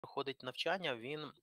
проходить навчання, він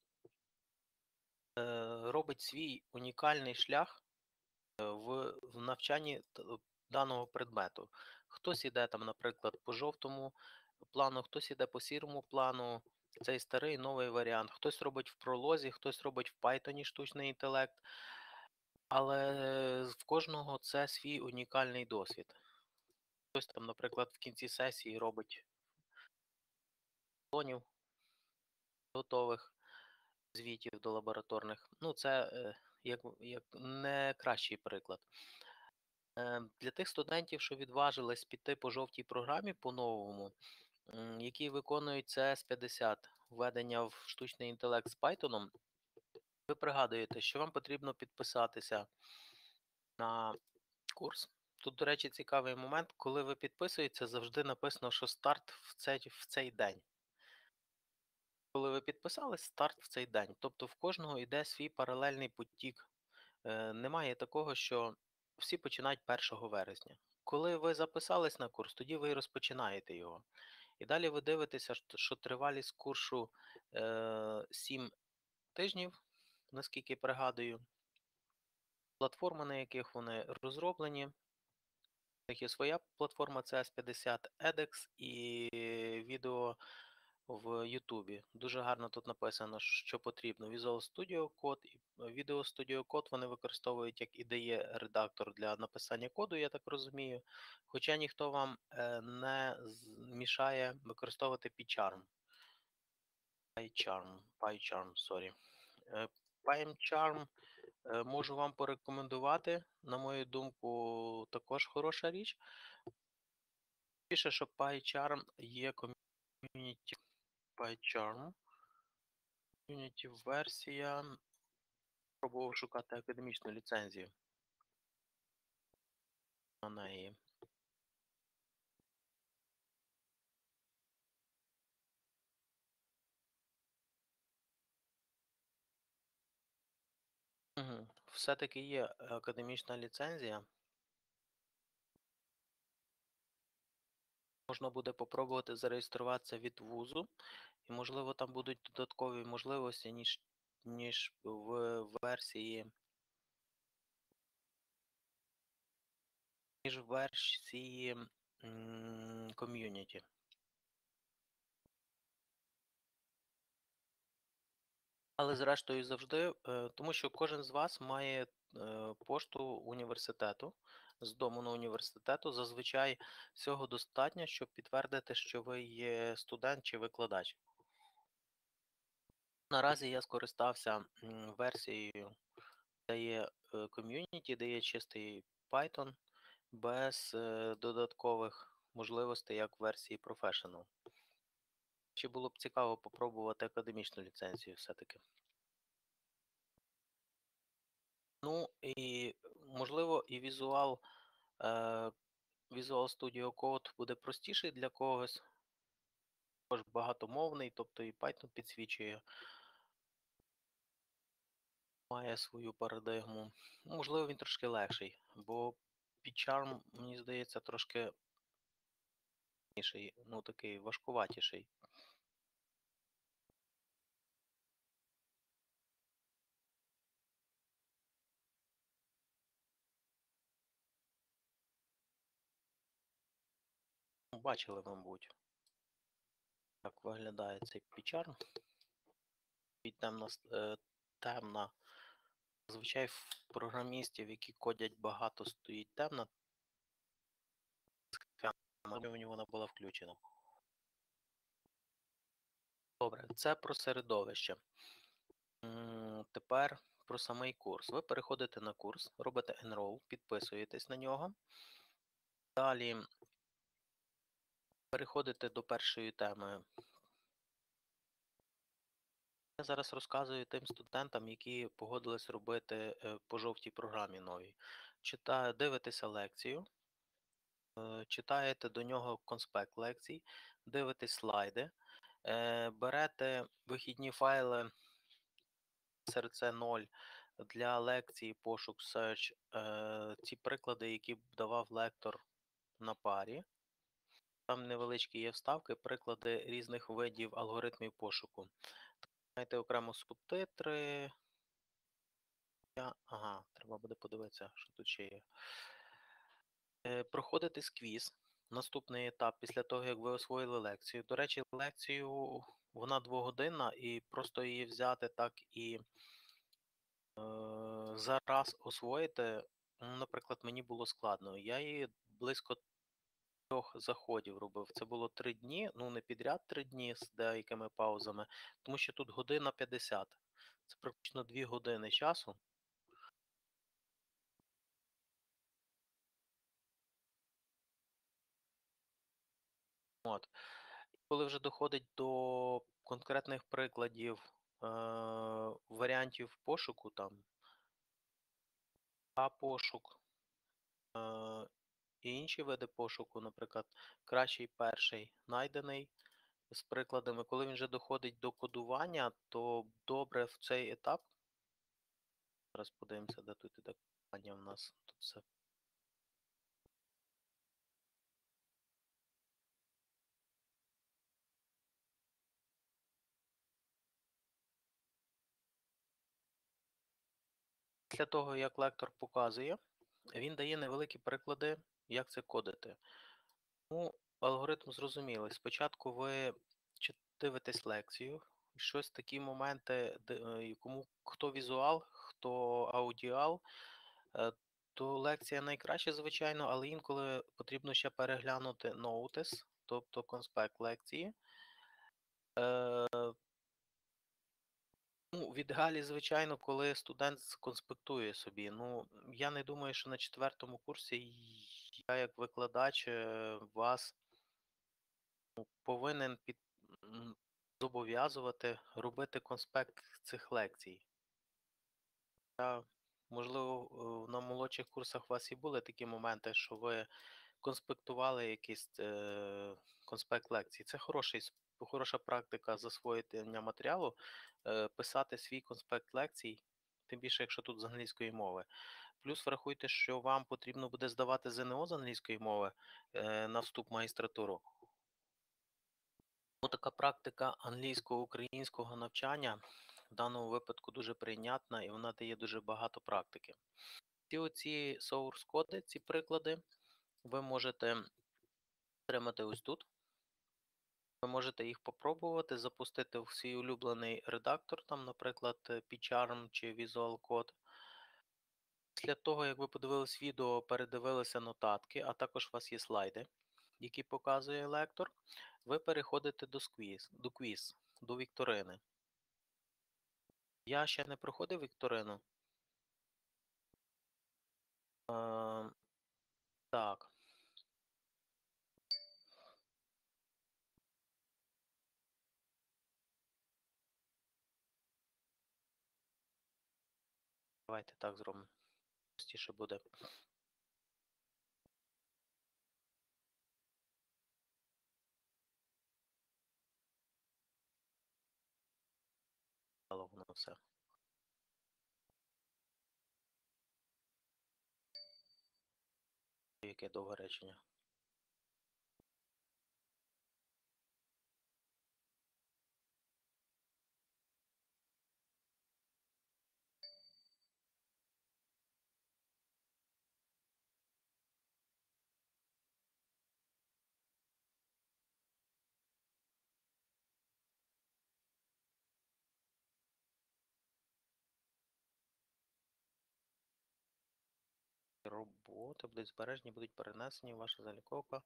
робить свій унікальний шлях в навчанні даного предмету. Хтось іде там, наприклад, по жовтому плану, хтось іде по сірому плану. Цей старий новий варіант. Хтось робить в пролозі, хтось робить в Python штучний інтелект, але в кожного це свій унікальний досвід. Хтось там, наприклад, в кінці сесії робить планів готових звітів до лабораторних. Ну, це як не кращий приклад. Для тих студентів, що відважились піти по жовтій програмі по-новому, які виконують CS50 введення в штучний інтелект з Python, ви пригадуєте, що вам потрібно підписатися на курс. Тут, до речі, цікавий момент, коли ви підписуєтеся, завжди написано, що старт в цей день. Коли ви підписались, старт в цей день. Тобто в кожного йде свій паралельний потік. Немає такого, що всі починають 1 вересня. Коли ви записались на курс, тоді ви і розпочинаєте його. І далі ви дивитеся, що тривалість курсу 7 тижнів, наскільки пригадую, платформи, на яких вони розроблені. У них є своя платформа CS50, edX і відео в Ютубі. Дуже гарно тут написано, що потрібно. Visual Studio Code і Video Studio Code вони використовують як IDE редактор для написання коду, я так розумію. Хоча ніхто вам не мішає використовувати PyCharm. PyCharm можу вам порекомендувати. На мою думку, також хороша річ. Пише, що PyCharm є ком'юніті PyCharm. Ком'юніті версія. Пробував шукати академічну ліцензію на неї. Все-таки є академічна ліцензія. Можна буде попробувати зареєструватися від вузу, і, можливо, там будуть додаткові можливості, ніж в версії ком'юніті. Але зрештою завжди, тому що кожен з вас має пошту університету, з дому на університету. Зазвичай всього достатньо, щоб підтвердити, що ви є студент чи викладач. Наразі я скористався версією, де є ком'юніті, де є чистий Python, без додаткових можливостей, як в версії Professional. Чи було б цікаво попробувати академічну ліцензію все-таки? Ну, і, можливо, і Visual Studio Code буде простіший для когось. Також багатомовний, тобто і Python підсвічує, має свою парадигму. Можливо, він трошки легший, бо PyCharm, мені здається, трошки ну, такий важкуватіший. Бачили, мабуть, як виглядає цей PyCharm. Темна. Зазвичай в програмістів, які кодять багато, стоїть темна. Мені вона була включена. Добре, це про середовище. Тепер про самий курс. Ви переходите на курс, робите Enroll, підписуєтесь на нього. Далі переходите до першої теми. Я зараз розказую тим студентам, які погодились робити по жовтій програмі новій. Дивитеся лекцію, читаєте до нього конспект лекцій, дивитесь слайди, берете вихідні файли SRC 0 для лекції пошук Search, ці приклади, які б давав лектор на парі. Там невеличкі є вставки, приклади різних видів алгоритмів пошуку. Маєте окремо субтитри. Ага, треба буде подивитися, що тут ще є. Проходити квіз. Наступний етап після того, як ви освоїли лекцію. До речі, лекцію вона двогодинна, і просто її взяти так і зараз освоїти, ну, наприклад, мені було складно. Я її близько 3 заходів робив. Це було 3 дні, ну не підряд 3 дні з деякими паузами, тому що тут година 50. Це практично 2 години часу. От. Коли вже доходить до конкретних прикладів варіантів пошуку, там пошук і інші види пошуку, наприклад, кращий перший найдений з прикладами. Коли він вже доходить до кодування, то добре в цей етап. Зараз подивимося, де тут іде кодування в нас. Тут все. Після того, як лектор показує, він дає невеликі приклади, як це кодити. Ну, алгоритм зрозумілий. Спочатку ви дивитесь лекцію, і щось такі моменти, кому хто візуал, хто аудіал, то лекція найкраща, звичайно, але інколи потрібно ще переглянути ноутис, тобто конспект лекції. Ну, в ідеалі, звичайно, коли студент конспектує собі. Ну, я не думаю, що на 4-му курсі я, як викладач, вас повинен зобов'язувати робити конспект цих лекцій. Можливо, на молодших курсах у вас і були такі моменти, що ви конспектували якийсь конспект лекцій. Це хороша практика засвоєння матеріалу, писати свій конспект лекцій, тим більше, якщо тут з англійської мови. Плюс врахуйте, що вам потрібно буде здавати ЗНО з англійської мови на вступ в магістратуру. Така практика англійсько-українського навчання в даному випадку дуже прийнятна і вона дає дуже багато практики. Ці оці source коди, ці приклади, ви можете отримати ось тут. Ви можете їх попробувати, запустити в свій улюблений редактор, там, наприклад, PyCharm чи Visual Code. Після того, як ви подивились відео, передивилися нотатки, а також у вас є слайди, які показує лектор, ви переходите до квіз, до вікторини. Я ще не проходив вікторину. Так. Давайте так зробимо. Простіше буде. Воно все. Яке довге речення. Роботи будуть збережені, будуть перенесені, ваша заліковка.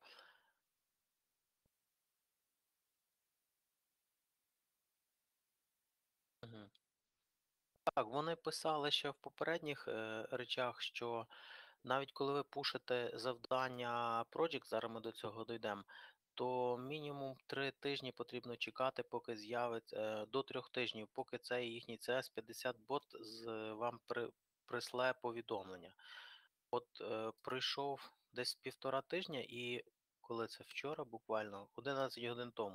Угу. Так, вони писали ще в попередніх речах, що навіть коли ви пушите завдання Project, зараз ми до цього дійдемо, то мінімум 3 тижні потрібно чекати, поки з'явиться, до 3 тижнів, поки цей їхній CS50 бот вам присле повідомлення. От пройшов десь 1,5 тижня і коли це вчора, буквально 11 годин тому,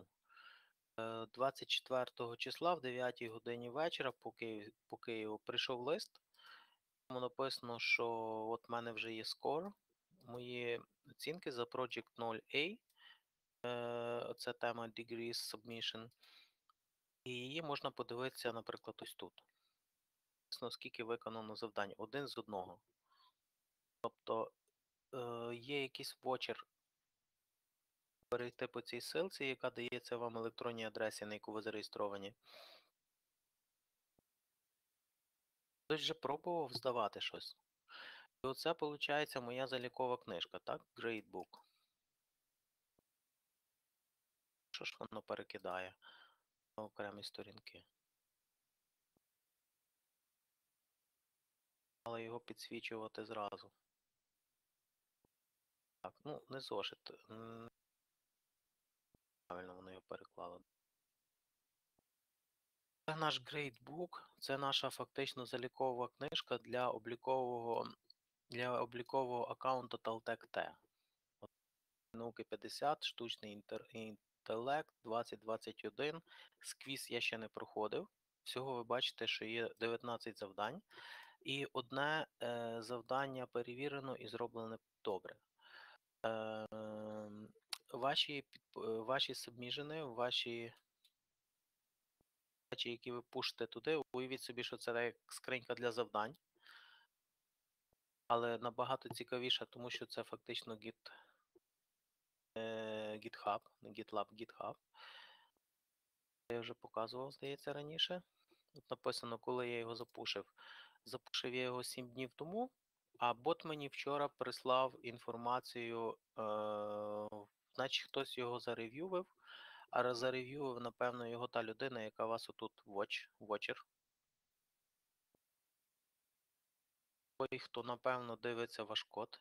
24 числа в 9 годині вечора по Києву прийшов лист. Там написано, що от в мене вже є скор, мої оцінки за Project 0A Це тема Degrees Submission. І її можна подивитися, наприклад, ось тут. Скільки виконано завдань. Один з одного. Тобто є якийсь вочер перейти по цій ссылці, яка дається вам в електронній адресі, на яку ви зареєстровані. Хтось вже пробував здавати щось. І оце, виходить, моя залікова книжка, так? Gradebook. Що ж воно перекидає на окремі сторінки? Але його підсвічувати зразу. Так, ну, не зошит. Правильно воно його переклало. Це наш грейдбук, це наша фактично залікова книжка для облікового аккаунту Taltech-T. Науки 50, штучний інтелект 2021. Сквіз я ще не проходив. Всього ви бачите, що є 19 завдань. І одне завдання перевірено і зроблене добре. Ваші сабміжени, ваші речі, які ви пушите туди, уявіть собі, що це як скринька для завдань. Але набагато цікавіше, тому що це фактично GitHub, не GitLab, GitHub. Я вже показував, здається, раніше. Тут написано, коли я його запушив. Запушив я його 7 днів тому, а бот мені вчора прислав інформацію, значить хтось його зарев'ювив, а зарев'ював, напевно, його та людина, яка вас отут вочер. Той, хто, напевно, дивиться ваш код.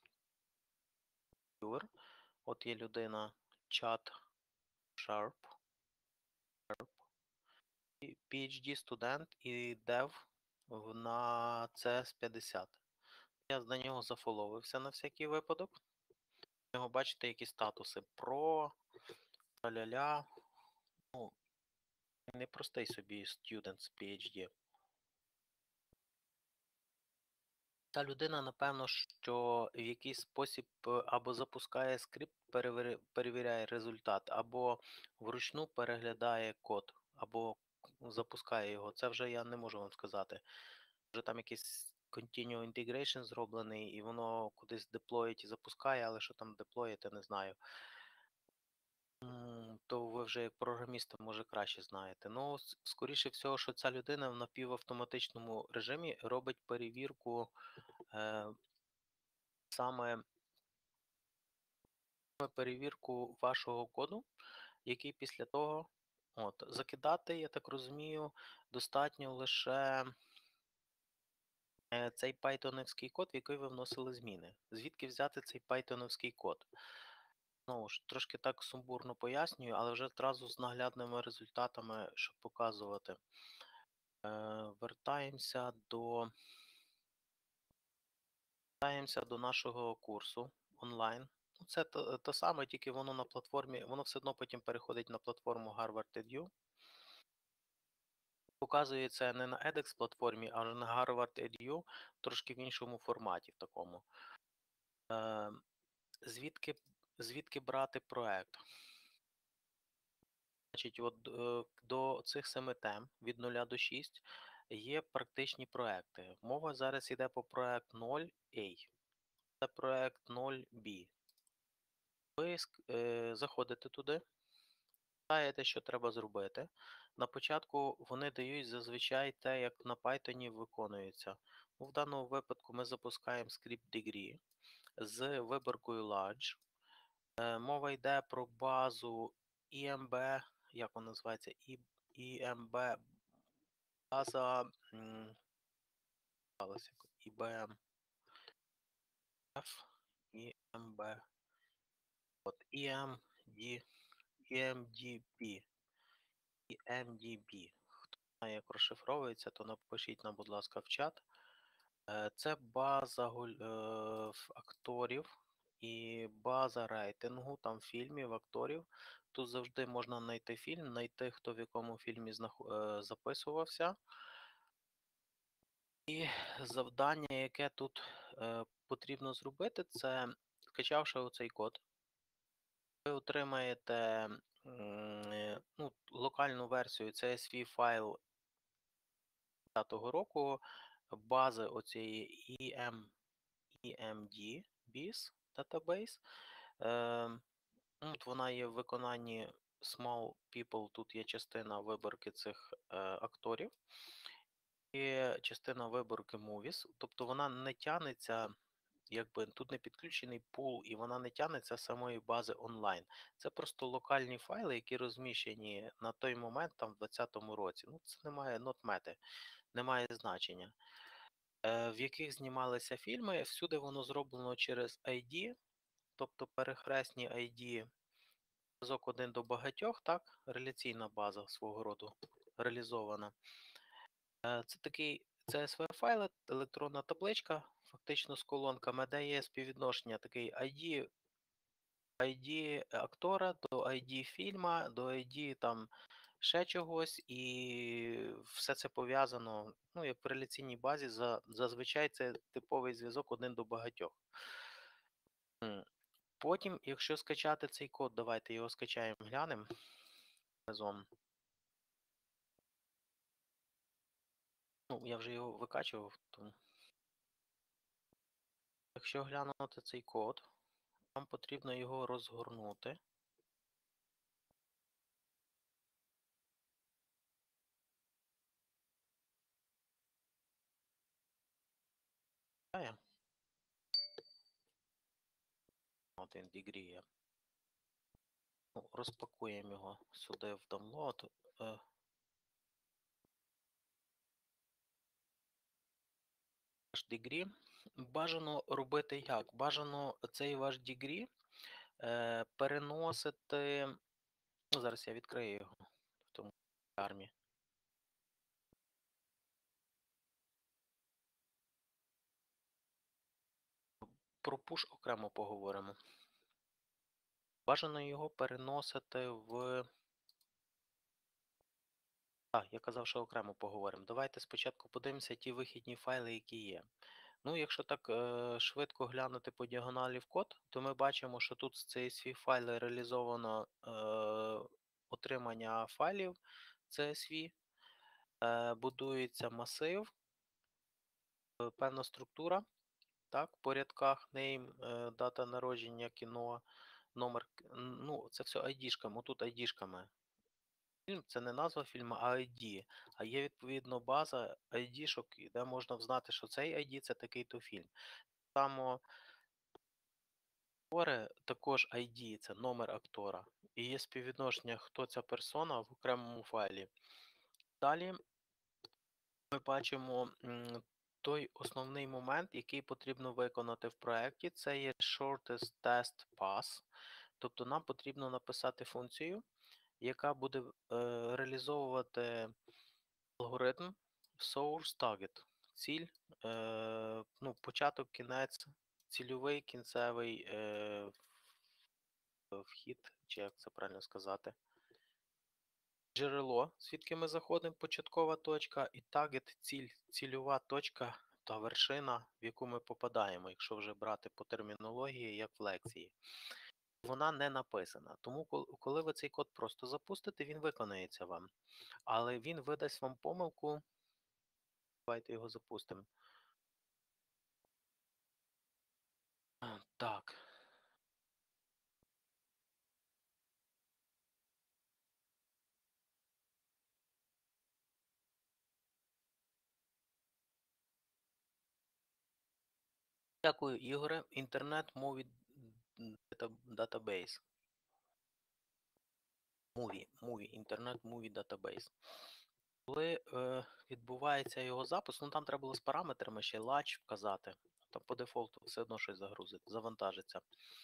От є людина чат Sharp. PhD студент і дев на CS50. Я на нього зафоловився на всякий випадок. У нього, бачите, які статуси про, ля-ля-ля. Ну, не простий собі студент з PhD. Та людина, напевно, що в якийсь спосіб або запускає скрипт, перевіряє результат, або вручну переглядає код, або запускає його. Це вже я не можу вам сказати. Вже там якийсь Continuous Integration зроблений, і воно кудись деплоїть і запускає, але що там деплоїти, не знаю. То ви вже як програмісти, може, краще знаєте. Ну, скоріше всього, що ця людина в напівавтоматичному режимі робить саме перевірку вашого коду, який після того закидати, я так розумію, достатньо лише цей пайтоновський код, в який ви вносили зміни. Звідки взяти цей пайтоновський код? Знову ж, трошки так сумбурно пояснюю, але вже одразу з наглядними результатами, щоб показувати. Вертаємося до нашого курсу онлайн. Це те саме, тільки воно на платформі, воно все одно потім переходить на платформу Harvard.edu. Показує це не на edX платформі, а на Harvard.edu, трошки в іншому форматі в такому. Звідки брати проект? Значить, от до цих 7 тем від 0 до 6 є практичні проекти. Мова зараз йде по проект 0A. Це проект 0B. Ви заходите туди, знаєте, що треба зробити. На початку вони дають зазвичай те, як на Python виконується. В даному випадку ми запускаємо скрипт degree з виборкою large. Мова йде про базу EMB, як вона називається? EMB база IBM F, EMB. От EMDB. Хто знає, як розшифровується, то напишіть нам, будь ласка, в чат. Це база акторів і база рейтингу, там фільмів, акторів. Тут завжди можна знайти фільм, знайти, хто в якому фільмі записувався. І завдання, яке тут потрібно зробити, це, скачавши оцей код, ви отримаєте ну, локальну версію CSV файл 2020 року, бази оцієї EMD BIS Database. От вона є в виконанні Small People, тут є частина виборки цих акторів, є частина виборки Movies, тобто вона не тягнеться, якби тут не підключений пул, і вона не тягнеться з самої бази онлайн. Це просто локальні файли, які розміщені на той момент, там в 2020 році. Ну, це немає нотмети, немає значення. В яких знімалися фільми, всюди воно зроблено через ID, тобто перехресні ID, зв'язок один до багатьох, так, реляційна база свого роду реалізована. Це такий CSV-файл, електронна табличка, фактично з колонками, де є співвідношення такий ID актора до ID фільма, до ID там ще чогось, і все це пов'язано, ну, як в реляційній базі, зазвичай це типовий зв'язок один до багатьох. Потім, якщо скачати цей код, давайте його скачаємо, глянемо разом. Ну, я вже його викачував, тому. Якщо глянути цей код, нам потрібно його розгорнути. Один degree є. Ну, розпакуємо його сюди в download. Ваш degree. Бажано робити як? Бажано цей ваш degree переносити. Ну, зараз я відкрию його в тому армі. Про push окремо поговоримо. Бажано його переносити в. Я казав, що окремо поговоримо. Давайте спочатку подивимося ті вихідні файли, які є. Ну, якщо так швидко глянути по діагоналі в код, то ми бачимо, що тут з CSV файли реалізовано отримання файлів CSV, будується масив, певна структура, так, по рядках, name, дата народження, кіно, номер, ну, це все ID-шками, отут ID-шками. Фільм це не назва фільму, а ID. А є відповідно база ID-шок, де можна взнати, що цей ID це такий-то фільм. Само актори також ID, це номер актора. І є співвідношення, хто ця персона в окремому файлі. Далі ми бачимо той основний момент, який потрібно виконати в проєкті. Це є shortest test pass. Тобто нам потрібно написати функцію, яка буде реалізовувати алгоритм source target. Ціль, ну, початок, кінець, цільовий, кінцевий вхід, чи як це правильно сказати. Джерело, звідки ми заходимо, початкова точка, і таргет, ціль, цільова точка та вершина, в яку ми попадаємо, якщо вже брати по термінології, як в лекції. Вона не написана. Тому, коли ви цей код просто запустите, він виконається вам. Але він видасть вам помилку. Давайте його запустимо. Так. Дякую, Ігоре. Інтернет-мові датабейс. Інтернет-мові датабейс. Коли відбувається його запуск, ну там треба було з параметрами ще latch вказати, там по дефолту все одно щось загрузить, завантажиться.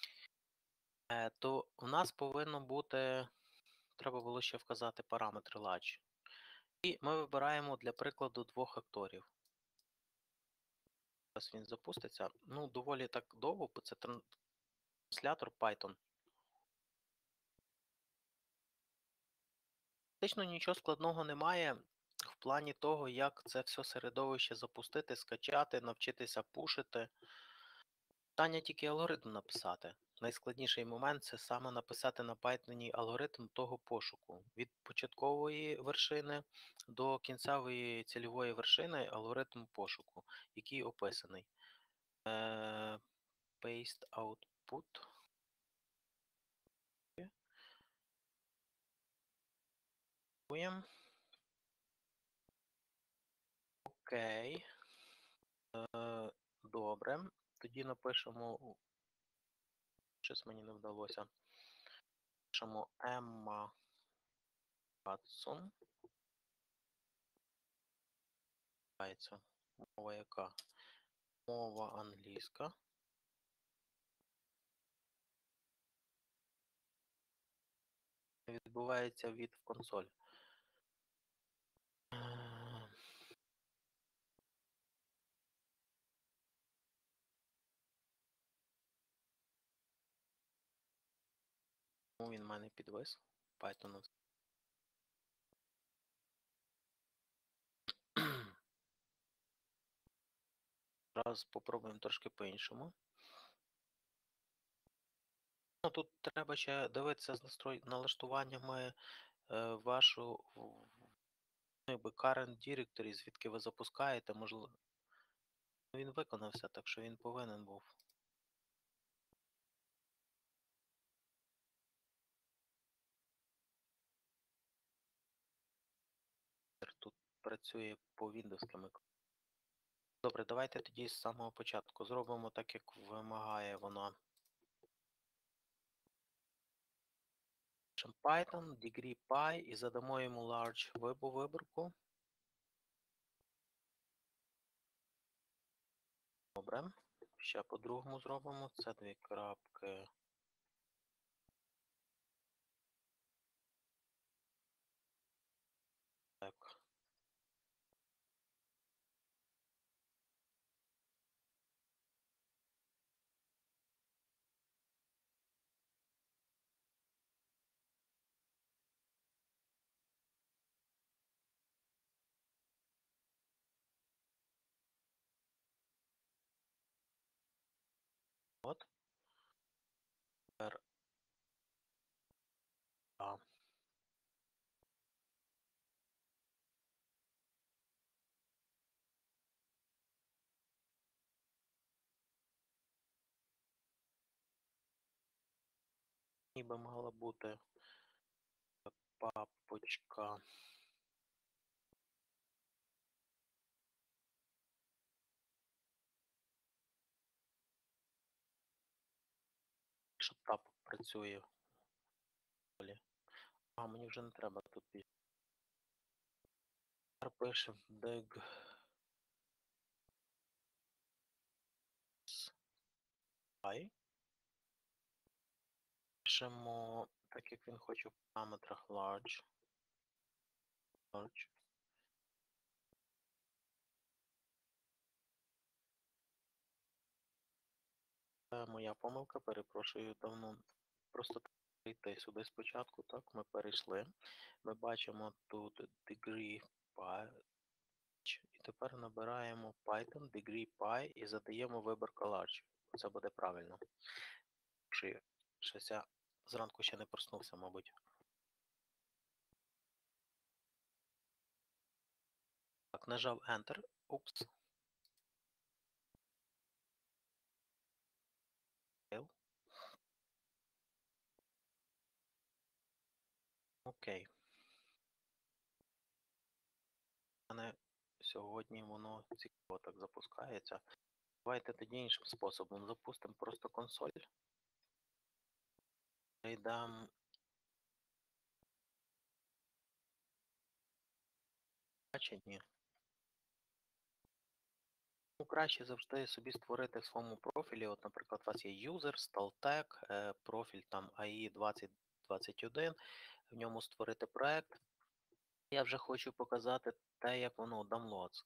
То в нас повинно бути, треба було ще вказати параметри latch. І ми вибираємо для прикладу двох акторів. Зараз він запуститься. Ну, доволі так довго, бо це транслятор Python. Фактично нічого складного немає в плані того, як це все середовище запустити, скачати, навчитися пушити. Питання тільки алгоритм написати. Найскладніший момент це саме написати на Python алгоритм того пошуку. Від початкової вершини до кінцевої цільової вершини алгоритм пошуку, який описаний. Paste output. Окей. Добре. Тоді напишемо. Щось мені не вдалося. Пишемо Emma Watson. Мова яка? Мова англійська. Відбувається від консоль. Він в мене підвис. Python. Зараз попробуємо трошки по-іншому. Ну, тут треба ще дивитися з налаштуваннями вашу current directory, звідки ви запускаєте, можливо. Він виконався, так що він повинен був. Тут працює по Windows. Добре, давайте тоді з самого початку зробимо так, як вимагає воно. Python, degree py і задамо йому large виборку. Добре. Ще по-другому зробимо. Це дві крапки. Так. От. Тепер А. Ніби мала бути папочка. Що тап працює. А, мені вже не треба тут більше. Тепер пишемо dig. Пишемо, так як він хоче в параметрах large. Це моя помилка, перепрошую, давно. Просто прийти сюди спочатку, так, ми перейшли. Ми бачимо тут degree py, і тепер набираємо Python degree py і задаємо вибірку large. Це буде правильно. Щось я зранку ще не проснувся, мабуть. Так, нажав Enter. Упс. Окей. У мене сьогодні воно цікаво так запускається. Давайте тоді іншим способом. Запустимо просто консоль. Прийдемо. Ні. Ну, краще завжди собі створити в своєму профілі. От, наприклад, у вас є user, Staltech, профіль там AI 2021, в ньому створити проект. Я вже хочу показати те, як воно downloads.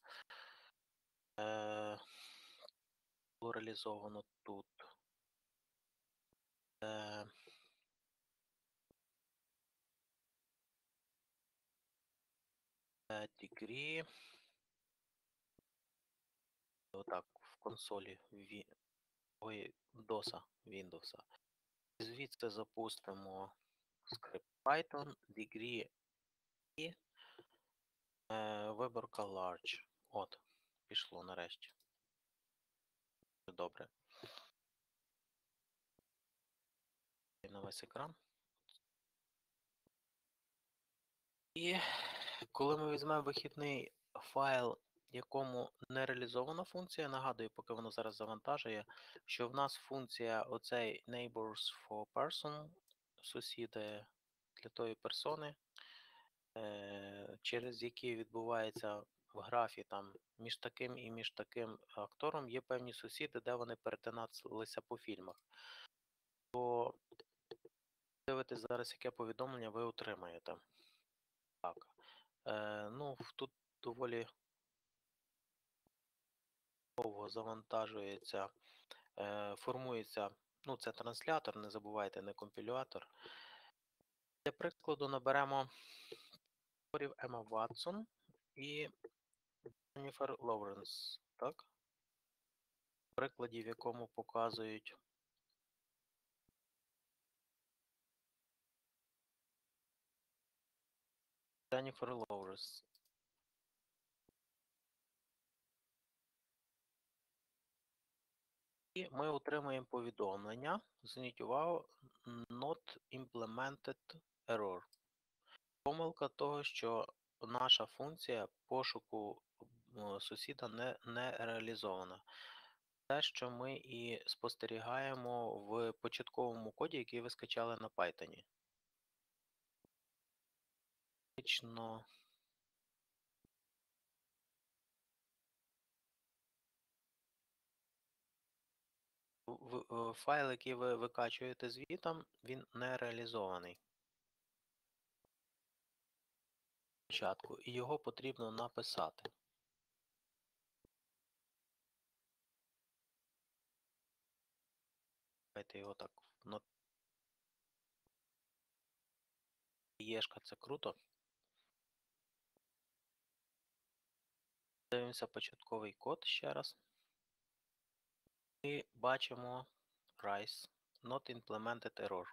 Було реалізовано тут. Degree. Отак, в консолі ой, DOS, Windows. Звідси запустимо скрипт Python, degree і виборка large. От, пішло нарешті. Добре. І на весь екран. І коли ми візьмемо вихідний файл, якому не реалізована функція, нагадую, поки воно зараз завантажує, що в нас функція оцей neighbors for person, сусіди для тої персони, через які відбувається в графі там між таким і між таким актором, є певні сусіди, де вони перетиналися по фільмах. То дивитесь зараз, яке повідомлення ви отримаєте. Так. Ну, тут доволі довго завантажується, формується, ну, це транслятор, не забувайте, не компілятор. Для прикладу наберемо творів Емма Ватсон і Дженніфер Лоуренс, так? В прикладі, в якому показують Дженніфер Лоуренс. І ми отримаємо повідомлення, зверніть увагу, not implemented error. Помилка того, що наша функція пошуку сусіда не реалізована. Те, що ми і спостерігаємо в початковому коді, який ви скачали на Python. Фактично, файл, який ви викачуєте звітом, він не реалізований. Спочатку, і його потрібно написати. Давайте його так. Єшка, це круто. Дивимося початковий код ще раз. І бачимо RISE, not implemented error.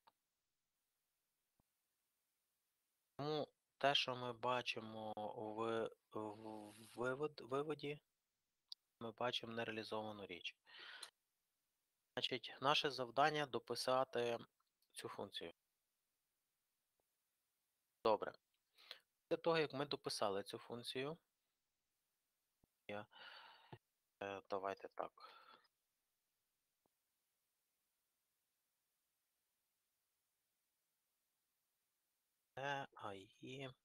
Тому те, що ми бачимо в виводі, ми бачимо нереалізовану річ. Значить, наше завдання дописати цю функцію. Добре. Для того, як ми дописали цю функцію, давайте так. АІ. У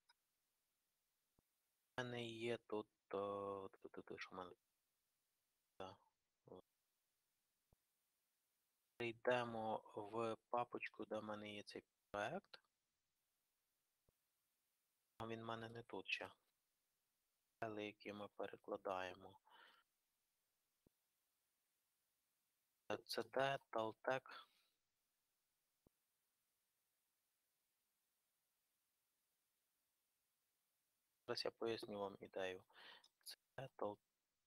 мене є тут, що в мене. Прийдемо в папочку, де в мене є цей проект. А він в мене не тут ще. Файли, які ми перекладаємо. CD, Taltec. Зараз я поясню вам ідею. CD, Taltec.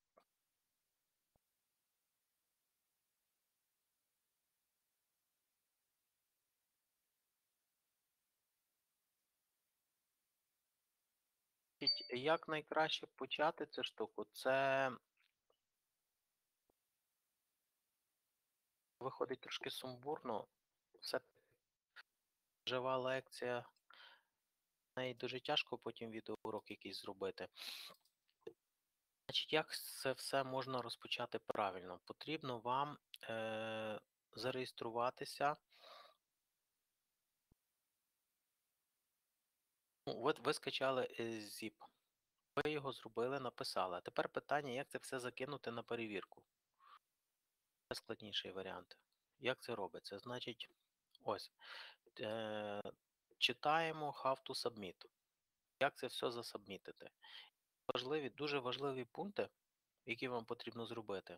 Як найкраще почати цю штуку? Це виходить трошки сумбурно. Це жива лекція. Неї дуже тяжко потім відеоурок якийсь зробити. Значить, як це все можна розпочати правильно? Потрібно вам зареєструватися. Ну, ви скачали zip. Ви його зробили, написали. А тепер питання, як це все закинути на перевірку. Це складніший варіант. Як це робиться? Значить, ось. Читаємо How to Submit. Як це все засабмітити? Дуже важливі пункти, які вам потрібно зробити.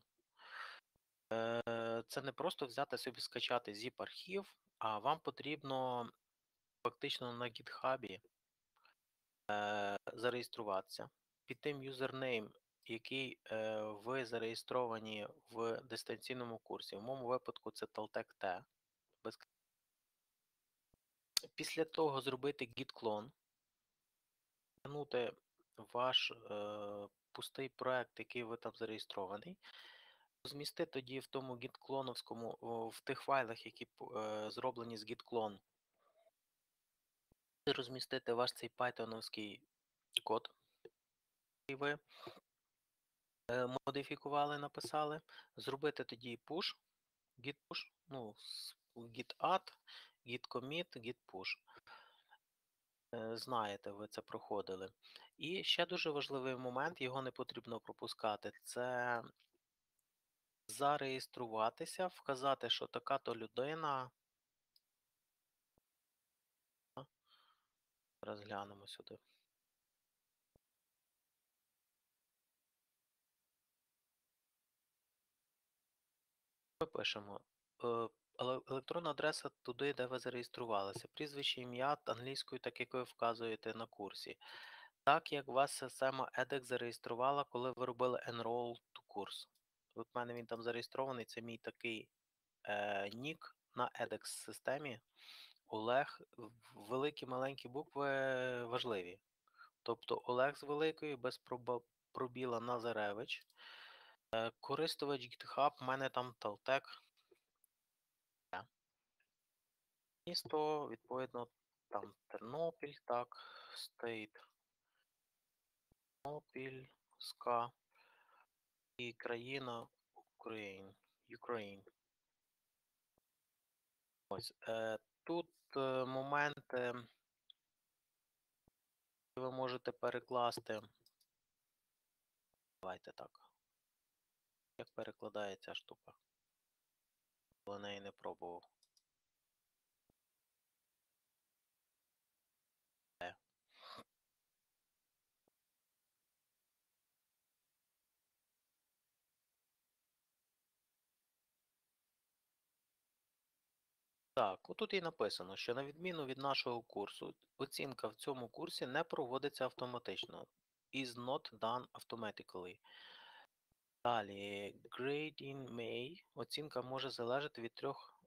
Це не просто взяти собі скачати zip-архів, а вам потрібно фактично на GitHub зареєструватися. Під тим юзернейм який ви зареєстровані в дистанційному курсі. В моєму випадку це Taltech T. Після того зробити git-клон, вернути ваш пустий проект, який ви там зареєстрований, розмістити тоді в тому git-клоновському, в тих файлах, які зроблені з git-клон, розмістити ваш цей Python-овський код, який ви модифікували, написали, зробити тоді push, git push, ну, git add, git commit, git push. Знаєте, ви це проходили. І ще дуже важливий момент, його не потрібно пропускати, це зареєструватися, вказати, що така-то людина. Розглянемо сюди. Ми пишемо електронна адреса туди, де ви зареєструвалися. Прізвище, ім'я англійською, так як ви вказуєте на курсі. Так як вас система edX зареєструвала, коли ви робили Enroll to курс. От в мене він там зареєстрований, це мій такий нік на edX системі. Олег, великі маленькі букви важливі. Тобто Олег з великої, без пробіла Назаревич. Користувач GitHub, в мене там Taltech. Місто, відповідно, там Тернопіль, так, State, Тернопіль, СКА і країна Ukraine. Ось. Тут моменти, ви можете перекласти. Давайте так. Як перекладає ця штука? Але неї не пробував. Так, отут і написано, що на відміну від нашого курсу, оцінка в цьому курсі не проводиться автоматично. Is not done automatically. Далі, grade in May. Оцінка може залежати від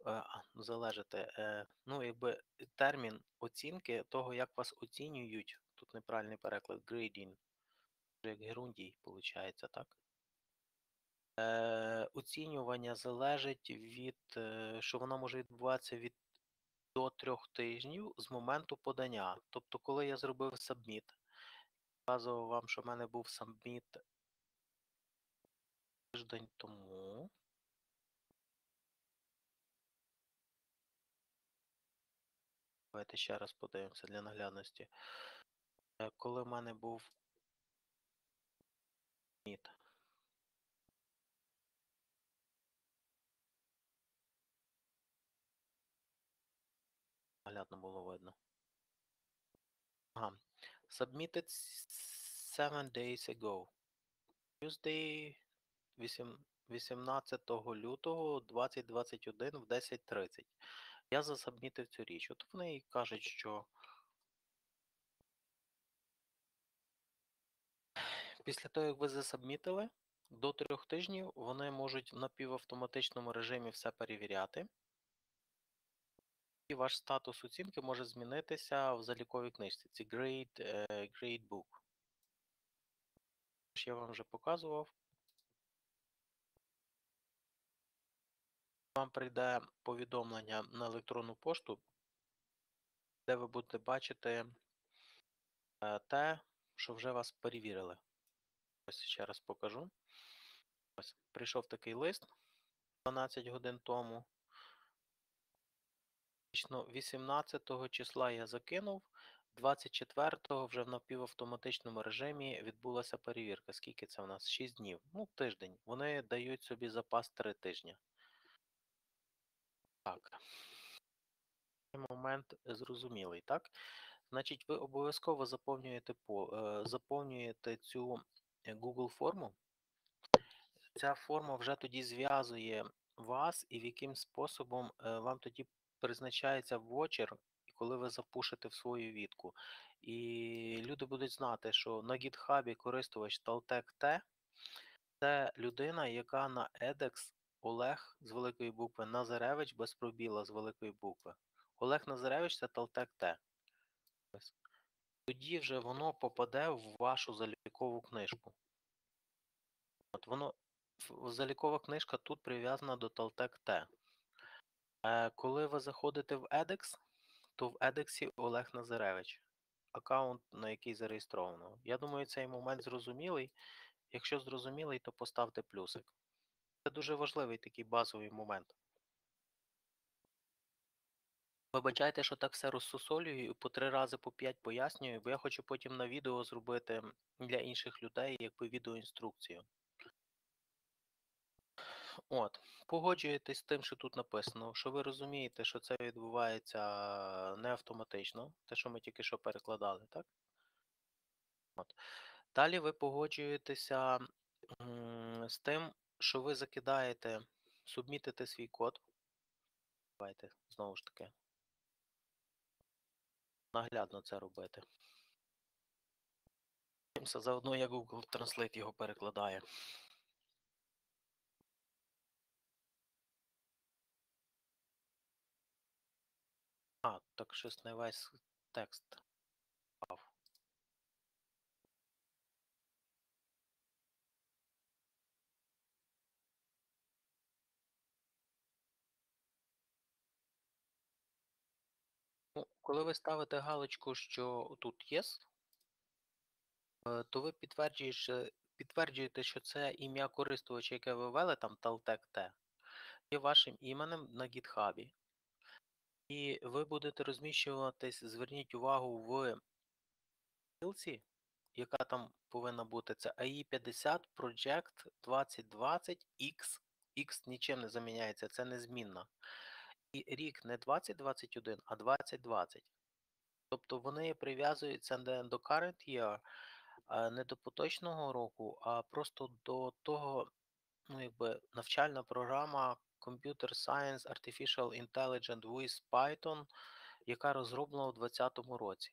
ну, якби термін оцінки того, як вас оцінюють. Тут неправильний переклад. Grading. Як герундій, виходить, так? Оцінювання залежить від, що воно може відбуватися від до 3 тижнів з моменту подання. Тобто, коли я зробив submit, показував вам, що в мене був submit тиждень тому. Давайте ще раз подивимося для наглядності. Коли в мене був submit. Наглядно було видно. Ага. Submitted 7 days ago. Tuesday 18 лютого 2021 в 10:30. Я засабмітив цю річ. От вони і кажуть, що після того, як ви засабмітили, до 3 тижнів вони можуть в напівавтоматичному режимі все перевіряти. І ваш статус оцінки може змінитися в заліковій книжці. Це Grade Book. Я вам вже показував. Вам прийде повідомлення на електронну пошту, де ви будете бачити те, що вже вас перевірили. Ось ще раз покажу. Ось, прийшов такий лист 12 годин тому. 18 числа я закинув, 24-го вже в напівавтоматичному режимі відбулася перевірка. Скільки це у нас? 6 днів. Ну, тиждень. Вони дають собі запас 3 тижні. Так. Момент зрозумілий, так? Значить, ви обов'язково заповнюєте цю Google форму. Ця форма вже тоді зв'язує вас і в яким способом вам тоді призначається вочер, коли ви запушите в свою відку. І люди будуть знати, що на GitHub користувач Taltech T, Це людина, яка на edX Олег з великої букви, Назаревич без пробіла з великої букви. Олег Назаревич це Талтек Т. Тоді вже воно попаде в вашу залікову книжку. От воно, залікова книжка тут прив'язана до Талтек Т. Коли ви заходите в edX, то в edX Олег Назаревич. Аккаунт, на який зареєстровано. Я думаю, цей момент зрозумілий. Якщо зрозумілий, то поставте плюсик. Це дуже важливий такий базовий момент. Вибачайте, що так все розсусолюю, по 3 рази, по 5 пояснюю, бо я хочу потім на відео зробити для інших людей, якби відеоінструкцію. От, погоджуєтесь з тим, що тут написано, що ви розумієте, що це відбувається не автоматично, те, що ми тільки що перекладали, так? От. Далі ви погоджуєтеся з тим, що ви закидаєте, субмітите свій код. Давайте, знову ж таки, наглядно це робити. Заодно як Google Translate його перекладає. Так щось не весь текст. Ну, коли ви ставите галочку, що тут Yes, то ви підтверджуєте, що це ім'я користувача, яке ви ввели, там Taltek.t, є вашим іменем на GitHub. І ви будете розміщуватись, зверніть увагу, в ссылці, яка там повинна бути, це AI50 Project 2020 X. X нічим не заміняється, це незмінна. І рік не 2021, а 2020. Тобто вони прив'язуються не до current year, не до поточного року, а просто до того, ну, якби навчальна програма Computer Science Artificial Intelligence with Python, яка розроблена у 2020 році.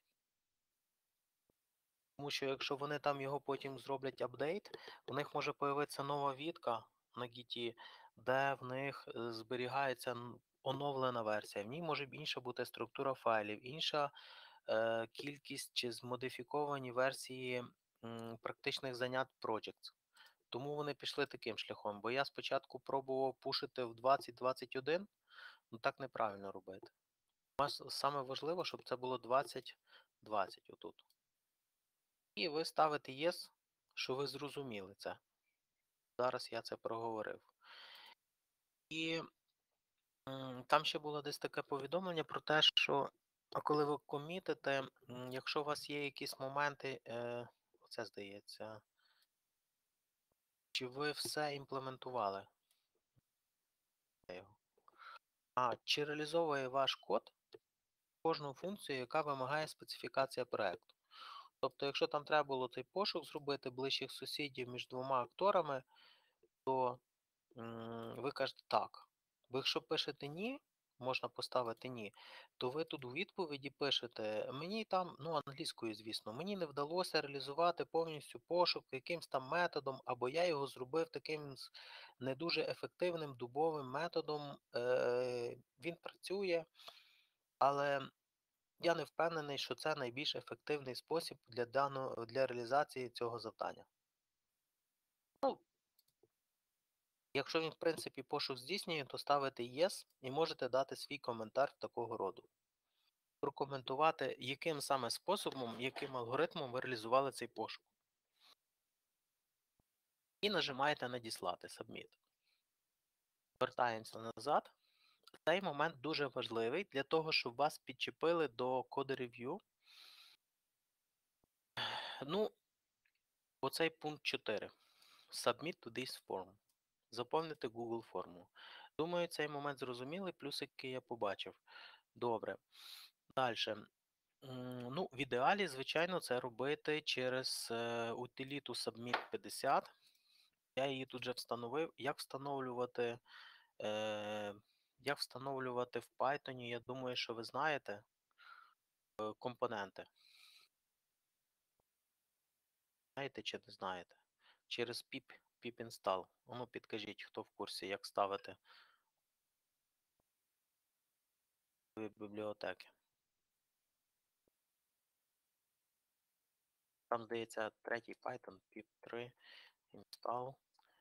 Тому що якщо вони там його потім зроблять апдейт, у них може появитися нова відка на Git, де в них зберігається оновлена версія. В ній може інша бути структура файлів, інша кількість чи змодифіковані версії практичних занять Projects. Тому вони пішли таким шляхом, бо я спочатку пробував пушити в 2021, ну так неправильно робити. У вас саме важливо, щоб це було 2020 отут. І ви ставите Yes, що ви зрозуміли це. Зараз я це проговорив. І там ще було десь таке повідомлення про те, що коли ви комітите, якщо у вас є якісь моменти, оце здається, чи ви все імплементували? Чи реалізовує ваш код кожну функцію, яка вимагає специфікація проєкту? Тобто, якщо там треба було цей пошук зробити ближчих сусідів між двома акторами, то ви кажете так. Бо якщо пишете ні, можна поставити ні, то ви тут у відповіді пишете, мені там, ну англійською, звісно, мені не вдалося реалізувати повністю пошук якимсь там методом, або я його зробив таким не дуже ефективним дубовим методом. Він працює, але я не впевнений, що це найбільш ефективний спосіб для реалізації цього завдання. Ну, якщо він, в принципі, пошук здійснює, то ставите Yes і можете дати свій коментар такого роду. Прокоментувати, яким саме способом, яким алгоритмом ви реалізували цей пошук. І нажимаєте Надіслати Submit. Вертаємося назад. Цей момент дуже важливий для того, щоб вас підчепили до Code Review. Ну, оцей пункт 4. Submit to this form. Заповнити Google форму. Думаю, цей момент зрозумілий, плюсики я побачив. Добре. Далі. Ну, в ідеалі, звичайно, це робити через утиліту Submit 50. Я її тут вже встановив. Як встановлювати в Python, я думаю, що ви знаєте компоненти. Знаєте чи не знаєте? через pip install. Ну, підкажіть, хто в курсі, як ставити бібліотеки. Там, здається, третій Python, pip3 install.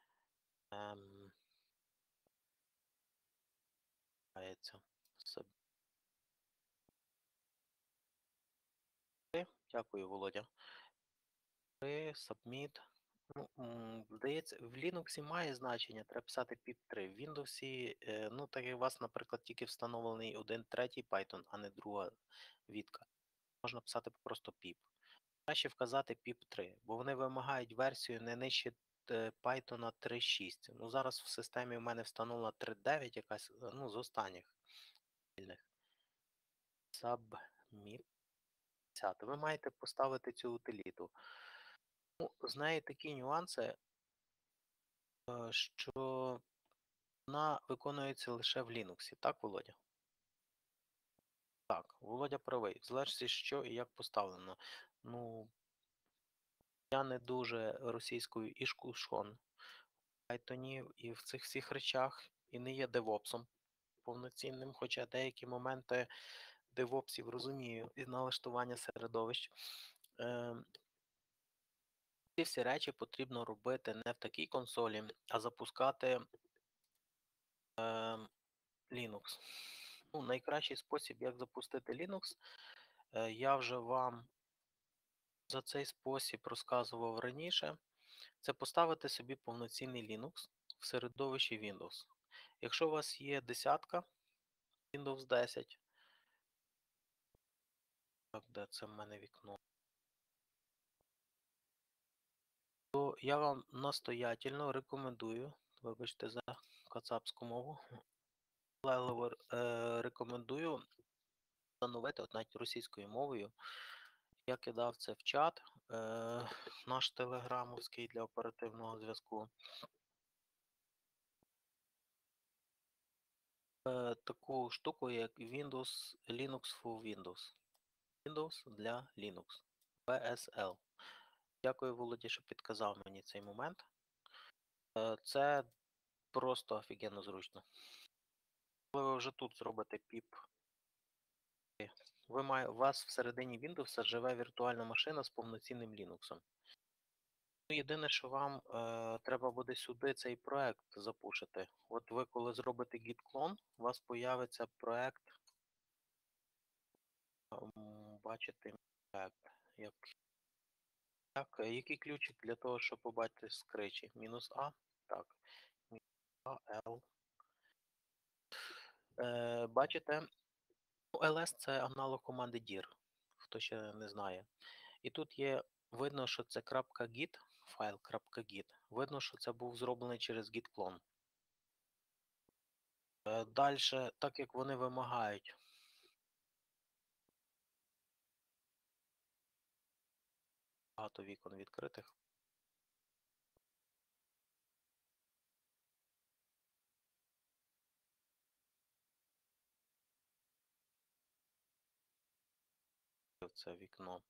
Дякую, Володя. Submit. Ну, здається, в Linux має значення, треба писати pip3. В Windows, ну, так як у вас, наприклад, тільки встановлений один третій Python, а не друга відка. Можна писати просто pip. Краще вказати pip3, бо вони вимагають версію не нижче Python 3.6. Ну, зараз в системі у мене встановлена 3.9 якась, ну, з останніх вільних. Submit. Ви маєте поставити цю утиліту. Ну, з нею такі нюанси, що вона виконується лише в Linux, так, Володя? Так, Володя правий. В залежності, що і як поставлено. Ну, я не дуже російською ішкушон в Python і в цих всіх речах, і не є девопсом повноцінним, хоча деякі моменти девопсів розумію і налаштування середовищ. Ці всі речі потрібно робити не в такій консолі, а запускати Linux. Ну, найкращий спосіб, як запустити Linux, я вже вам за цей спосіб розказував раніше, це поставити собі повноцінний Linux в середовищі Windows. Якщо у вас є десятка, Windows 10, так, де це в мене вікно, то я вам настоятельно рекомендую, вибачте за кацапську мову, рекомендую встановити, от навіть російською мовою. Я кидав це в чат, наш телеграмовський для оперативного зв'язку. Таку штуку, як Windows, Linux for Windows. Windows для Linux. PSL. Дякую, Володі, що підказав мені цей момент. Це просто офігенно зручно. Коли ви вже тут зробите pip, у вас всередині Windows живе віртуальна машина з повноцінним Linux. Єдине, що вам треба буде сюди цей проект запушити. От ви коли зробите git clone, у вас появиться проект, бачите, проект. Який ключик для того, щоб побачити скричі? Мінус А? Так. Мінус А, L. Бачите, ну, ls це аналог команди dir, хто ще не знає. І тут є, видно, що це .git, файл .git. Видно, що це був зроблений через git clone. Далі, так як вони вимагають. Багато вікон відкритих. Це вікно.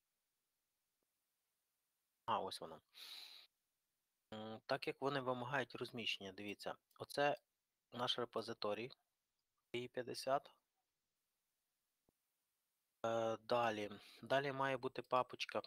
Ось воно. Так як вони вимагають розміщення, дивіться, оце наш репозиторій i50. Далі має бути папочка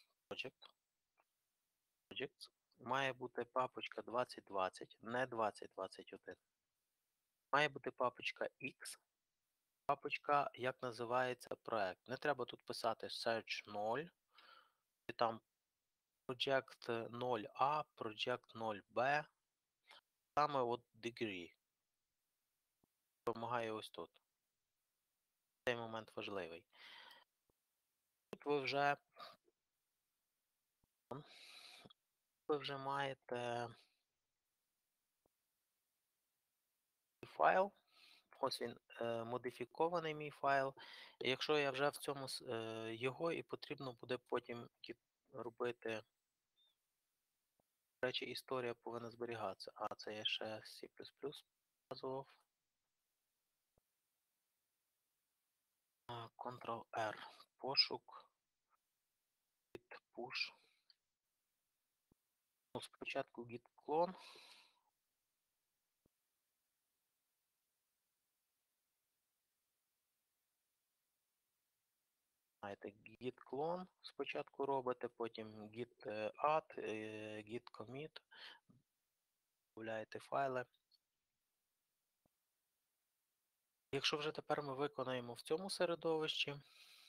Projects. Має бути папочка 2020, не 2021. Має бути папочка X. Папочка, як називається проект. Не треба тут писати Search 0, і там Project 0A, Project 0B. Саме от Degree. Допомагає ось тут. Цей момент важливий. Тут ви вже маєте файл. Ось він, модифікований мій файл. І якщо я вже в цьому його і потрібно буде потім робити. До речі, історія повинна зберігатися. Це я ще C++ показував. Ctrl-R. Пошук. Push. Ну, спочатку git clone. Знаєте, git clone спочатку робите, потім git add, git commit, додаєте файли. Якщо вже тепер ми виконаємо в цьому середовищі,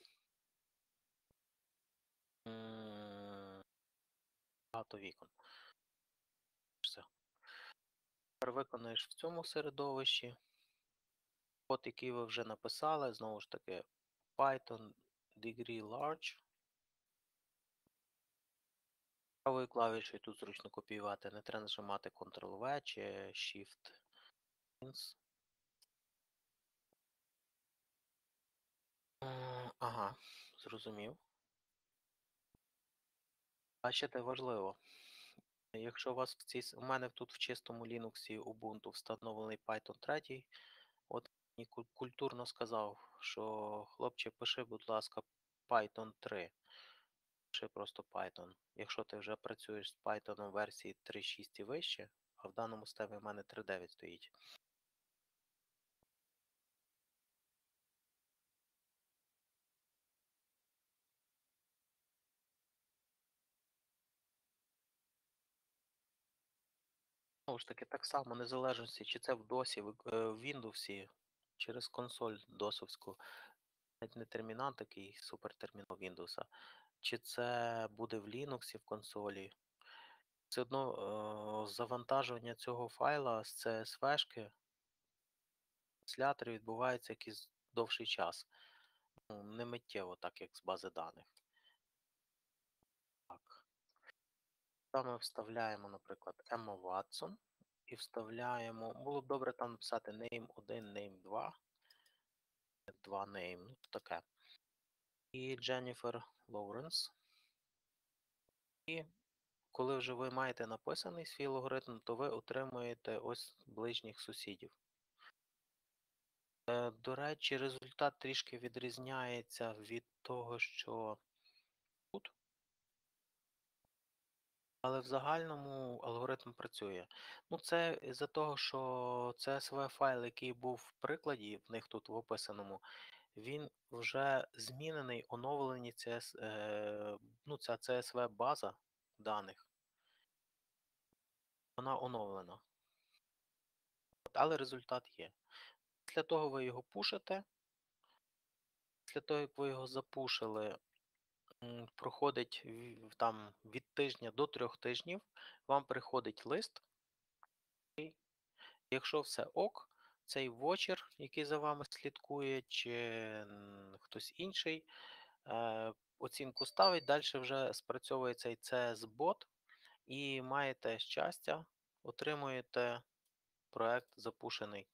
багато вікон. Все. Тепер виконаєш в цьому середовищі. Код, який ви вже написали, знову ж таки, Python degree large. Правою клавішою тут зручно копіювати, не треба нажимати Ctrl-V чи Shift-Ins. Ага, зрозумів. Бачите, важливо. Якщо у вас у мене тут в чистому Linux Ubuntu встановлений Python 3, от мені культурно сказав, що хлопче, пиши, будь ласка, Python 3. Пиши просто Python. Якщо ти вже працюєш з Python версії 3.6 і вище, а в даному степі в мене 3.9 стоїть. Знову ж таки, так само, незалежності, чи це в DOS, в Windows, через консоль досовську, навіть не термінал такий, супертермінал Windows, чи це буде в Linux в консолі, все одно завантажування цього файла з CSV-шки, трансляторі відбувається якийсь довший час. Ну, не миттєво, так як з бази даних. Так. Там ми вставляємо, наприклад, Emma Watson і вставляємо, було б добре там написати name 1, name 2, 2 name, ну таке. І Jennifer Lawrence. І коли вже ви маєте написаний свій алгоритм, то ви отримуєте ось ближніх сусідів. До речі, результат трішки відрізняється від того, що тут, але в загальному алгоритм працює. Ну, це із-за того, що CSV файл, який був в прикладі, в них тут в описаному, він вже змінений, оновлені ну, ця CSV база даних, вона оновлена. Але результат є. Після того ви його пушите. Після того, як ви його запушили, проходить там від тижня до 3 тижнів, вам приходить лист. Якщо все ок, цей вочер, який за вами слідкує, чи хтось інший, оцінку ставить, далі вже спрацьовує цей CS-бот і маєте щастя, отримуєте проект запушений.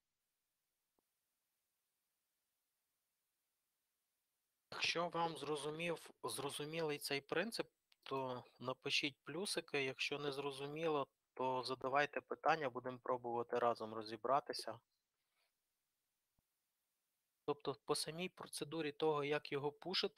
Якщо вам зрозумілий цей принцип, то напишіть плюсики. Якщо не зрозуміло, то задавайте питання, будемо пробувати разом розібратися. Тобто по самій процедурі того, як його пушити,